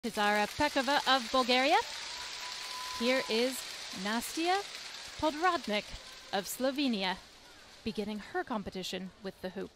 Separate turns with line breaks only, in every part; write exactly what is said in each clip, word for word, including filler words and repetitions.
Zara Pekova of Bulgaria. Here is Nastia Podrodnik of Slovenia, beginning her competition with the hoop.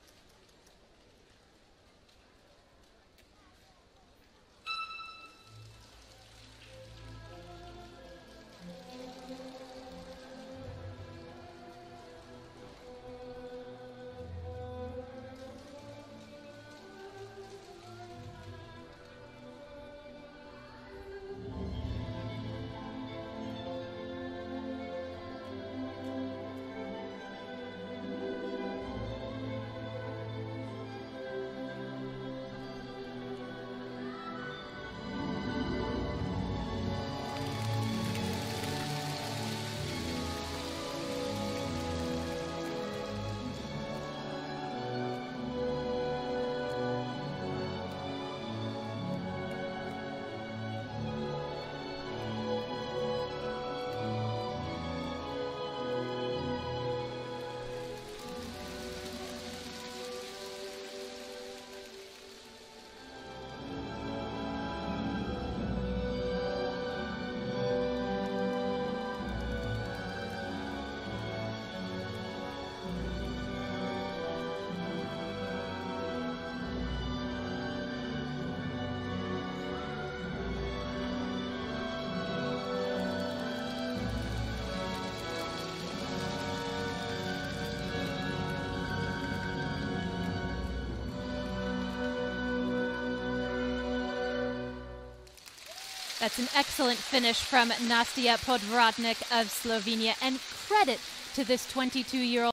That's an excellent finish from Nastia Podrodnik of Slovenia, and credit to this twenty-two-year-old.